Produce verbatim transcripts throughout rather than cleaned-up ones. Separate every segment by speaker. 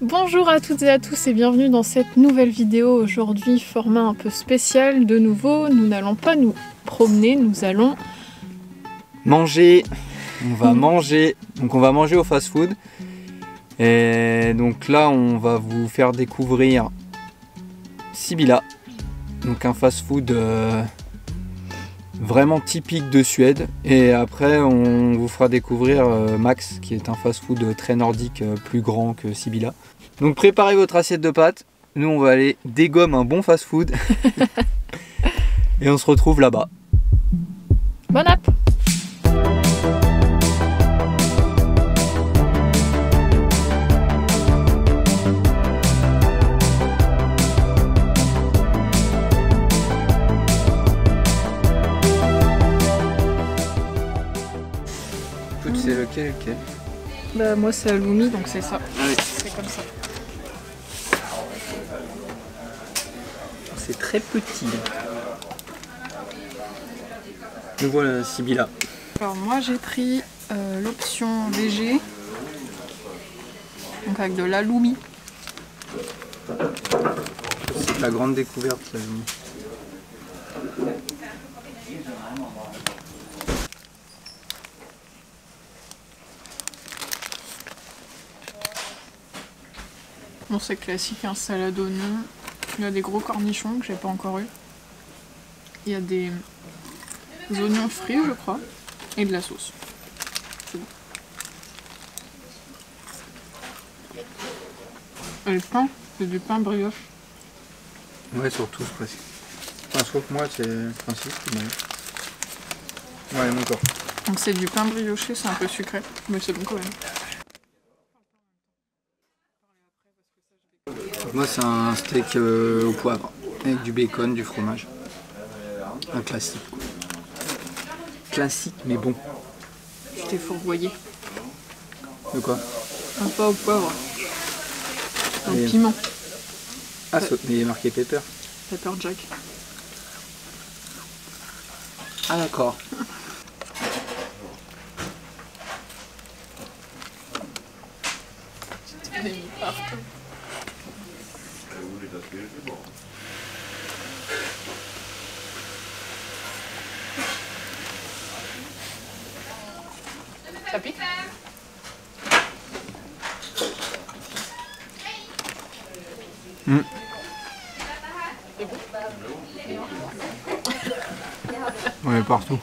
Speaker 1: Bonjour à toutes et à tous et bienvenue dans cette nouvelle vidéo. Aujourd'hui, format un peu spécial. De nouveau, nous n'allons pas nous promener, nous allons
Speaker 2: manger. On va mmh. manger. Donc on va manger au fast-food. Et donc là, on va vous faire découvrir Sibylla. Donc un fast-food euh, vraiment typique de Suède. Et après, on vous fera découvrir euh, Max, qui est un fast-food très nordique, euh, plus grand que Sibylla. Donc préparez votre assiette de pâtes. Nous, on va aller dégommer un bon fast-food. Et on se retrouve là-bas.
Speaker 1: Bon app!
Speaker 2: C'est lequel, lequel
Speaker 1: Bah moi c'est Halloumi, donc c'est ça.
Speaker 2: Ah oui.
Speaker 1: C'est comme ça.
Speaker 2: C'est très petit. Nous voilà Sibylla.
Speaker 1: Alors moi j'ai pris euh, l'option végé, donc avec de l'halloumi.
Speaker 2: C'est la grande découverte l'halloumi.
Speaker 1: Bon, c'est classique, un salade oignon. Il y a des gros cornichons que j'ai pas encore eu. Il y a des oignons frits, je crois, et de la sauce. C'est bon. Et le pain, c'est du pain brioche.
Speaker 2: Ouais, surtout presque. Enfin, sauf moi, c'est Francis qui m'a. Ouais, mon corps.
Speaker 1: Donc c'est du pain brioché, c'est un peu sucré, mais c'est bon quand même.
Speaker 2: Moi c'est un steak euh, au poivre, avec du bacon, du fromage. Un classique. Classique mais bon.
Speaker 1: Je t'ai fourvoyé.
Speaker 2: De quoi?
Speaker 1: Un pas au poivre. Un
Speaker 2: et...
Speaker 1: piment.
Speaker 2: Ah, Pe... mais il est marqué pepper.
Speaker 1: Pepper jack.
Speaker 2: Ah d'accord.
Speaker 1: Tu t'es mis partout. Ça pique?
Speaker 2: Mmh.
Speaker 1: C'est bon?
Speaker 2: Ouais, partout.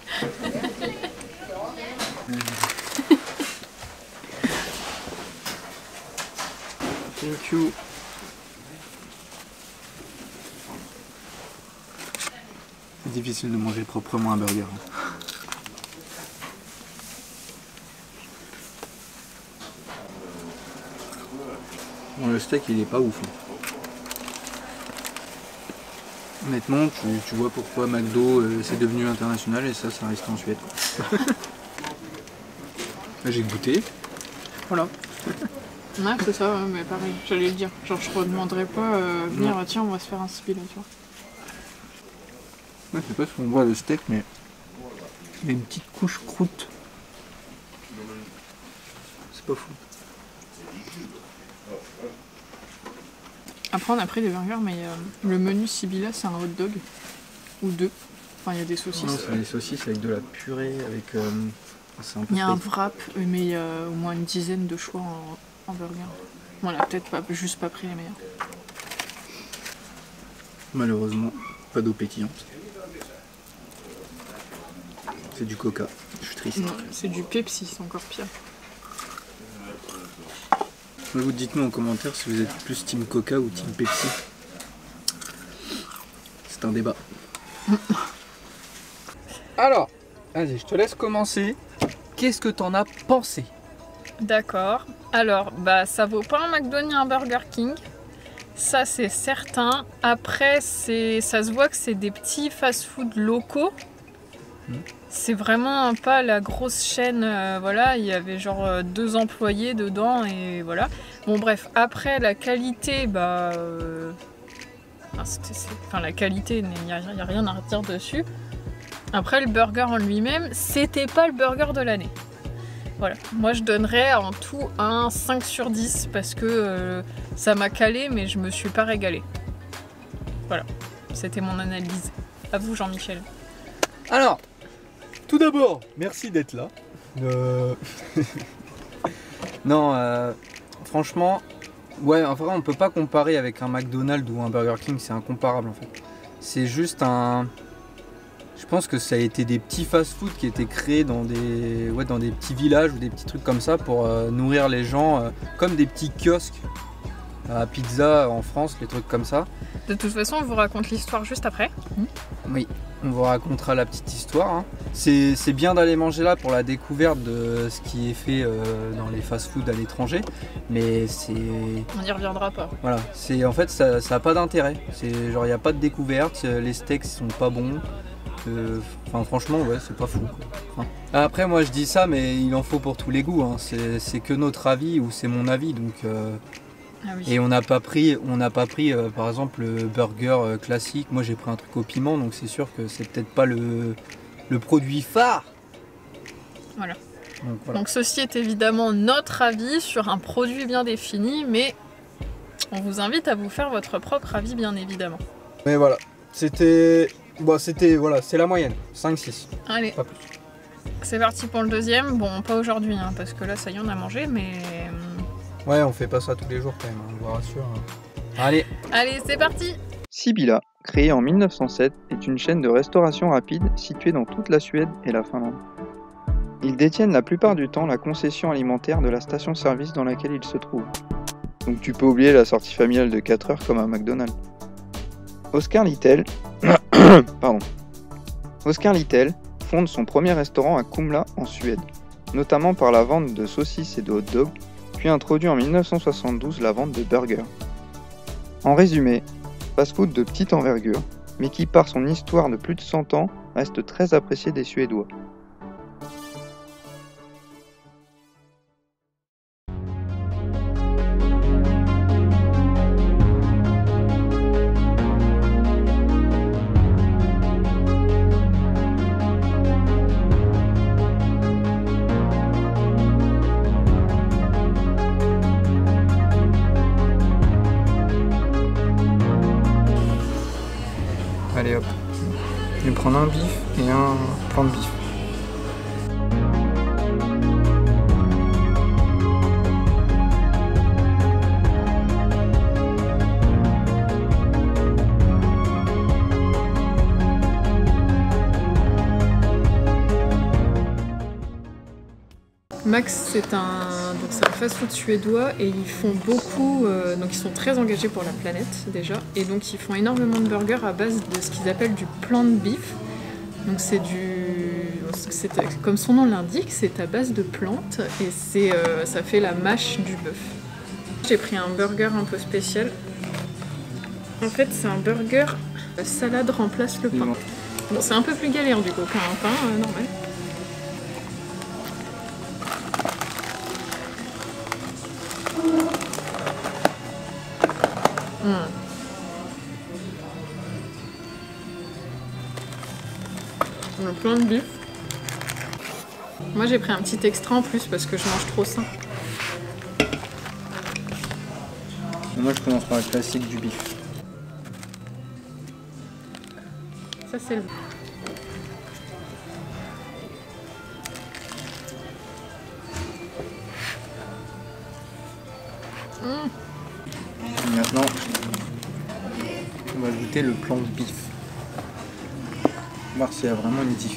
Speaker 2: Thank you. C'est difficile de manger proprement un burger. Bon, le steak il est pas ouf. Honnêtement, tu, tu vois pourquoi McDo euh, c'est devenu international et ça, ça reste en Suède. Là j'ai goûté. Voilà.
Speaker 1: Ouais, c'est ça, ouais, mais pareil, j'allais le dire. Genre, je redemanderais pas euh, venir, non. Tiens, on va se faire un Sibylla, tu vois.
Speaker 2: Ouais, je sais pas si on voit le steak, mais il y a une petite couche croûte. C'est pas fou.
Speaker 1: Après, on a pris des burgers, mais euh, le menu Sibylla, c'est un hot dog. Ou deux. Enfin, il y a des saucisses.
Speaker 2: Non, c'est des saucisses avec de la purée, avec... Euh, un peu
Speaker 1: il y a un wrap, mais il y a au moins une dizaine de choix en, en burger. Bon, on a peut-être pas, juste pas pris les meilleurs.
Speaker 2: Malheureusement, pas d'eau pétillante. C'est du coca, je suis triste.
Speaker 1: Non, c'est du Pepsi, c'est encore pire.
Speaker 2: Vous dites-nous en commentaire si vous êtes plus team coca ou team Pepsi. C'est un débat. Alors, vas-y, je te laisse commencer. Qu'est-ce que t'en as pensé?
Speaker 1: D'accord. Alors, bah ça vaut pas un McDo ni un Burger King. Ça c'est certain. Après, c'est, ça se voit que c'est des petits fast-food locaux. Mmh. C'est vraiment pas la grosse chaîne, euh, voilà, il y avait genre euh, deux employés dedans et voilà. Bon bref, après la qualité, bah... Euh, enfin, c'était, c'est, enfin la qualité, il n'y a, a rien à redire dessus. Après le burger en lui-même, c'était pas le burger de l'année. Voilà, moi je donnerais en tout un cinq sur dix parce que euh, ça m'a calé mais je me suis pas régalée. Voilà, c'était mon analyse. À vous Jean-Michel.
Speaker 3: Alors, tout d'abord, merci d'être là. Euh...
Speaker 2: Non, euh, franchement, ouais, en vrai on peut pas comparer avec un McDonald's ou un Burger King, c'est incomparable en fait. C'est juste un... Je pense que ça a été des petits fast-food qui étaient créés dans des, ouais, dans des petits villages ou des petits trucs comme ça pour euh, nourrir les gens, euh, comme des petits kiosques à pizza en France, les trucs comme ça.
Speaker 1: De toute façon, on vous raconte l'histoire juste après.
Speaker 2: Oui, on vous racontera la petite histoire. Hein. C'est, c'est bien d'aller manger là pour la découverte de ce qui est fait euh, dans les fast-food à l'étranger, mais c'est...
Speaker 1: On n'y reviendra pas.
Speaker 2: Voilà, c'est, en fait ça n'a pas d'intérêt. C'est genre il n'y a pas de découverte, les steaks sont pas bons. Euh, enfin franchement ouais c'est pas fou quoi. Enfin, après moi je dis ça mais il en faut pour tous les goûts hein. c'est, c'est que notre avis ou c'est mon avis donc euh, ah oui. Et on n'a pas pris on n'a pas pris euh, par exemple le burger euh, classique. Moi j'ai pris un truc au piment donc c'est sûr que c'est peut-être pas le, le produit phare.
Speaker 1: Voilà. Donc, voilà. Donc ceci est évidemment notre avis sur un produit bien défini mais on vous invite à vous faire votre propre avis bien évidemment.
Speaker 3: Mais voilà, c'était Bon, c'était, voilà, c'est la moyenne, cinq six.
Speaker 1: Allez,
Speaker 3: pas plus.
Speaker 1: C'est parti pour le deuxième. Bon, pas aujourd'hui, hein, parce que là, ça y est, on a mangé, mais...
Speaker 3: Ouais, on fait pas ça tous les jours quand même, hein, on vous rassure. Hein.
Speaker 2: Allez
Speaker 1: Allez, c'est parti.
Speaker 4: Sibila, créée en mille neuf cent sept, est une chaîne de restauration rapide située dans toute la Suède et la Finlande. Ils détiennent la plupart du temps la concession alimentaire de la station-service dans laquelle ils se trouvent. Donc tu peux oublier la sortie familiale de quatre heures comme à McDonald's. Oskar Little... Pardon. Oskar Little fonde son premier restaurant à Kumla en Suède, notamment par la vente de saucisses et de hot dogs, puis introduit en mille neuf cent soixante-douze la vente de burgers. En résumé, fast-food de petite envergure, mais qui par son histoire de plus de cent ans reste très apprécié des Suédois.
Speaker 2: Allez hop, je vais prendre un bif et un plan de bif.
Speaker 1: Max, c'est un, donc c'est un fast-food suédois et ils font beaucoup, euh, donc ils sont très engagés pour la planète déjà, et donc ils font énormément de burgers à base de ce qu'ils appellent du plant beef. Donc c'est du, c'est, comme son nom l'indique, c'est à base de plantes et c'est, euh, ça fait la mâche du bœuf. J'ai pris un burger un peu spécial. En fait, c'est un burger, la salade remplace le pain. Bon, c'est un peu plus galère du coup qu'un pain euh, normal. Mmh. Le plein de bif. Moi j'ai pris un petit extra en plus parce que je mange trop sain.
Speaker 2: Moi je commence par le classique du bif.
Speaker 1: Ça c'est le... Mmh.
Speaker 2: Maintenant, on va goûter le plan de bif. Voir s'il y a vraiment une diff.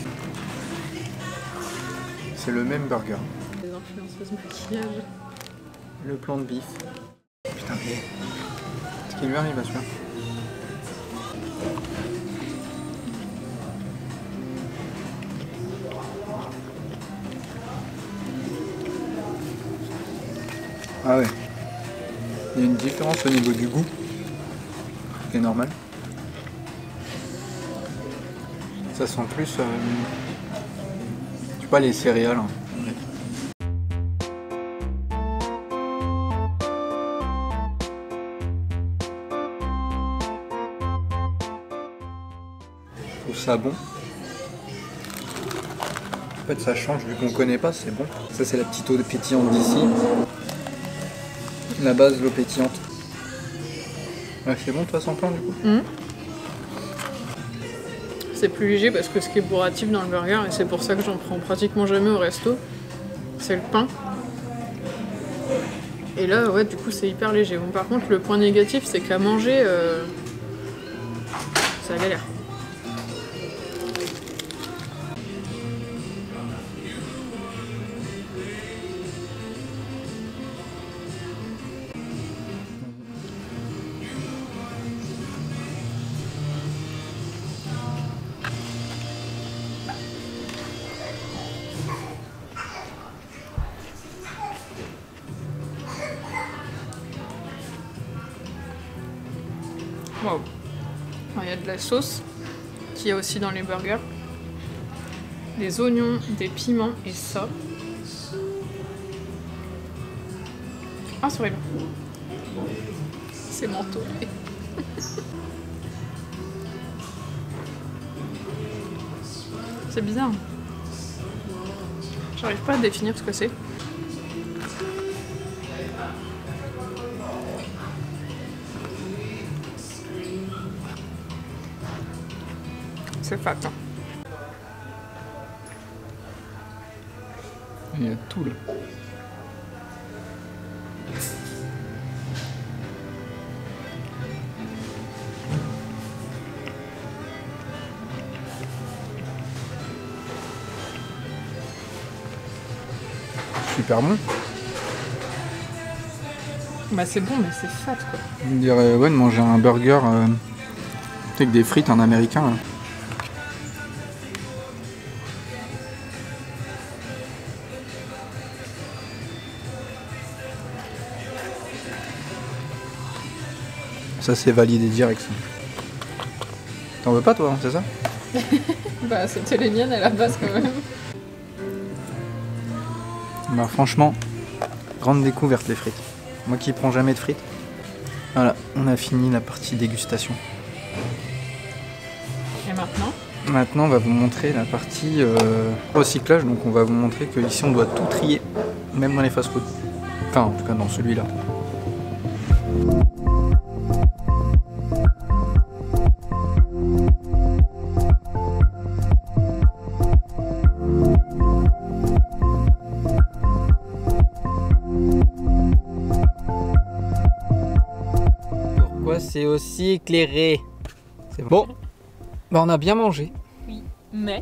Speaker 2: C'est le même burger.
Speaker 1: Les influenceuses maquillage.
Speaker 2: Le plan de bif. Putain, mais... ce qui lui arrive à celui-là. Ah ouais. Il y a une différence au niveau du goût, qui est normal. Ça sent plus, euh, je sais pas, les céréales. Hein. Ouais. Je trouve ça bon. En fait, ça change vu qu'on connaît pas, c'est bon. Ça, c'est la petite eau pétillante d'ici. La base, l'eau pétillante. Ouais, c'est bon, toi, sans pain, du coup.
Speaker 1: Mmh. C'est plus léger parce que ce qui est bourratif dans le burger, et c'est pour ça que j'en prends pratiquement jamais au resto, c'est le pain. Et là, ouais, du coup, c'est hyper léger. Bon, par contre, le point négatif, c'est qu'à manger, euh, ça galère. Wow. Il y a de la sauce qu'il y a aussi dans les burgers, des oignons, des piments et ça. Ah, c'est horrible. C'est mentholé. C'est bizarre. J'arrive pas à définir ce que c'est. C'est fat. Hein.
Speaker 2: Il y a tout là. Super bon.
Speaker 1: Bah c'est bon mais c'est fat quoi.
Speaker 2: On dirait ouais, de manger un burger euh, avec des frites en américain. Là. Ça c'est validé direct. Ça. T'en veux pas toi, hein, c'est ça?
Speaker 1: Bah c'était les miennes à la base quand même.
Speaker 2: Bah franchement, grande découverte les frites. Moi qui prends jamais de frites. Voilà, on a fini la partie dégustation.
Speaker 1: Et maintenant?
Speaker 2: Maintenant on va vous montrer la partie euh, recyclage. Donc on va vous montrer que ici on doit tout trier, même dans les fast-food. Enfin en tout cas dans celui-là. C'est aussi éclairé. C'est bon. Bah on a bien mangé.
Speaker 1: Oui, mais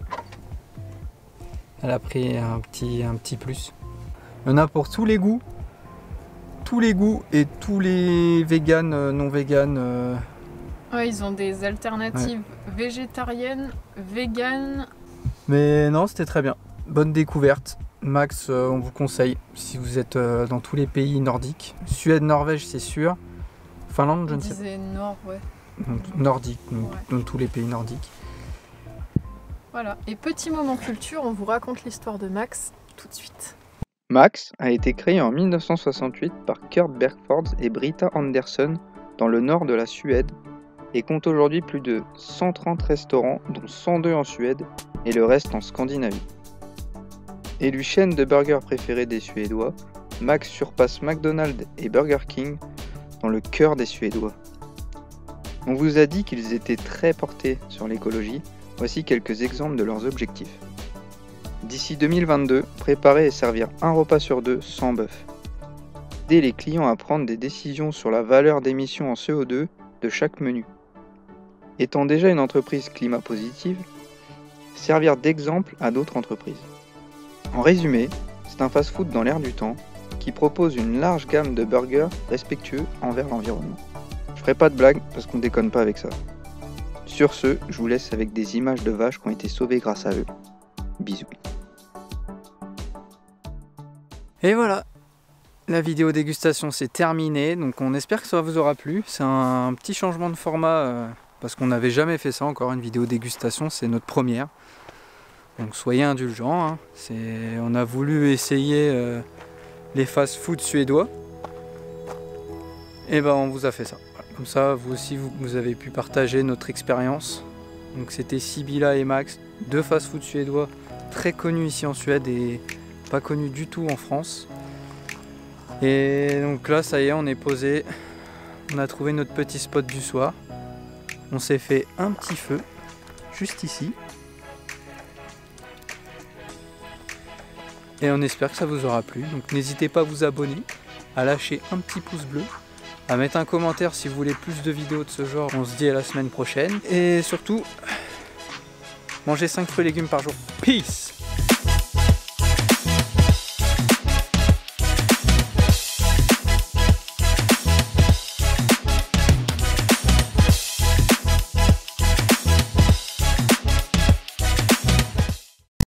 Speaker 2: elle a pris un petit, un petit plus. Il y en a pour tous les goûts. Tous les goûts et tous les véganes, non véganes. Euh...
Speaker 1: Ouais, ils ont des alternatives ouais. végétariennes, véganes.
Speaker 2: Mais non, c'était très bien. Bonne découverte. Max, euh, on vous conseille si vous êtes euh, dans tous les pays nordiques. Suède, Norvège, c'est sûr. Finlande, je ne sais pas.
Speaker 1: Nord, ouais.
Speaker 2: Donc, nordique, donc, ouais. Dans tous les pays nordiques.
Speaker 1: Voilà, et petit moment culture, on vous raconte l'histoire de Max tout de suite.
Speaker 4: Max a été créé en mille neuf cent soixante-huit par Kurt Bergfors et Britta Andersson dans le nord de la Suède et compte aujourd'hui plus de cent trente restaurants, dont cent deux en Suède et le reste en Scandinavie. Élu chaîne de burgers préférée des Suédois, Max surpasse McDonald's et Burger King dans le cœur des Suédois. On vous a dit qu'ils étaient très portés sur l'écologie, voici quelques exemples de leurs objectifs. D'ici deux mille vingt-deux, préparer et servir un repas sur deux sans bœuf. Aider les clients à prendre des décisions sur la valeur d'émissions en C O deux de chaque menu. Étant déjà une entreprise climat positive, servir d'exemple à d'autres entreprises. En résumé, c'est un fast-food dans l'air du temps, qui propose une large gamme de burgers respectueux envers l'environnement. Je ferai pas de blague parce qu'on déconne pas avec ça. Sur ce, je vous laisse avec des images de vaches qui ont été sauvées grâce à eux. Bisous.
Speaker 2: Et voilà, la vidéo dégustation c'est terminé, donc on espère que ça vous aura plu. C'est un petit changement de format euh, parce qu'on n'avait jamais fait ça encore, une vidéo dégustation, c'est notre première. Donc soyez indulgents, hein. On a voulu essayer euh, les fast-food suédois, et ben on vous a fait ça. Comme ça, vous aussi, vous, vous avez pu partager notre expérience. Donc c'était Sibylla et Max, deux fast-food suédois très connu ici en Suède et pas connu du tout en France. Et donc là, ça y est, on est posé. On a trouvé notre petit spot du soir. On s'est fait un petit feu, juste ici. Et on espère que ça vous aura plu. Donc n'hésitez pas à vous abonner, à lâcher un petit pouce bleu, à mettre un commentaire si vous voulez plus de vidéos de ce genre. On se dit à la semaine prochaine. Et surtout, mangez cinq fruits et légumes par jour. Peace!